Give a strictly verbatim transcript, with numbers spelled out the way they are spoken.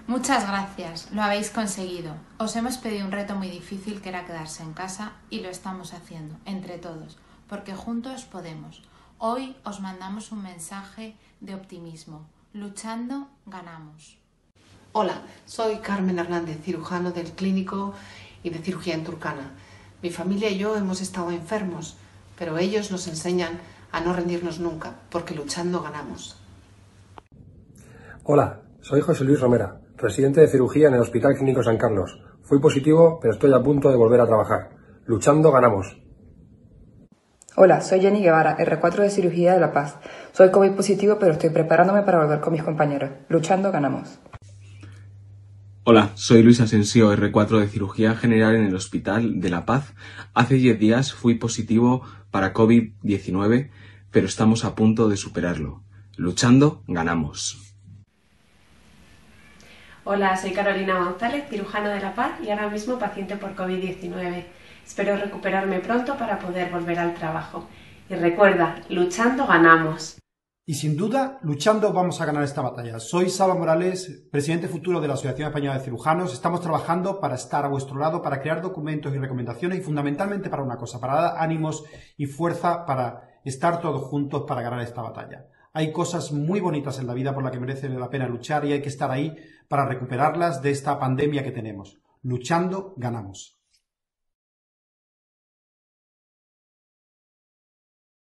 Muchas gracias, lo habéis conseguido. Os hemos pedido un reto muy difícil que era quedarse en casa y lo estamos haciendo, entre todos, porque juntos podemos. Hoy os mandamos un mensaje de optimismo. Luchando, ganamos. Hola, soy Carmen Hernández, cirujano del Clínico y de Cirugía en Turkana. Mi familia y yo hemos estado enfermos, pero ellos nos enseñan a no rendirnos nunca, porque luchando ganamos. Hola, soy José Luis Romera, residente de cirugía en el Hospital Clínico San Carlos. Fui positivo, pero estoy a punto de volver a trabajar. Luchando ganamos. Hola, soy Jenny Guevara, erre cuatro de Cirugía de La Paz. Soy COVID positivo, pero estoy preparándome para volver con mis compañeros. Luchando ganamos. Hola, soy Luis Asensio, erre cuatro de Cirugía General en el Hospital de La Paz. Hace diez días fui positivo para COVID diecinueve, pero estamos a punto de superarlo. Luchando ganamos. Hola, soy Carolina González, cirujano de La Paz y ahora mismo paciente por COVID diecinueve. Espero recuperarme pronto para poder volver al trabajo. Y recuerda, luchando ganamos. Y sin duda, luchando vamos a ganar esta batalla. Soy Salva Morales, presidente futuro de la Asociación Española de Cirujanos. Estamos trabajando para estar a vuestro lado, para crear documentos y recomendaciones y fundamentalmente para una cosa, para dar ánimos y fuerza para estar todos juntos para ganar esta batalla. Hay cosas muy bonitas en la vida por las que merece la pena luchar y hay que estar ahí para recuperarlas de esta pandemia que tenemos. Luchando, ganamos.